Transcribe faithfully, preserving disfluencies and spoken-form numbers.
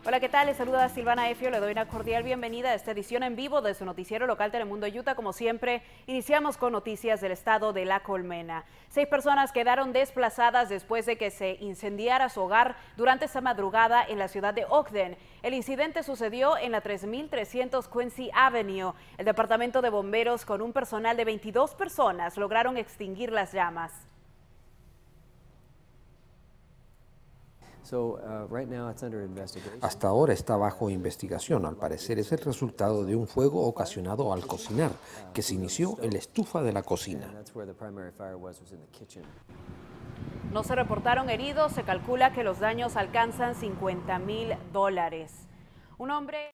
Hola, ¿qué tal? Les saluda Silvana Efio. Le doy una cordial bienvenida a esta edición en vivo de su noticiero local Telemundo Utah. Como siempre, iniciamos con noticias del estado de La Colmena. Seis personas quedaron desplazadas después de que se incendiara su hogar durante esta madrugada en la ciudad de Ogden. El incidente sucedió en la tres mil trescientos Quincy Avenue. El departamento de bomberos, con un personal de veintidós personas, lograron extinguir las llamas. Hasta ahora está bajo investigación. Al parecer es el resultado de un fuego ocasionado al cocinar, que se inició en la estufa de la cocina. No se reportaron heridos. Se calcula que los daños alcanzan cincuenta mil dólares. Un hombre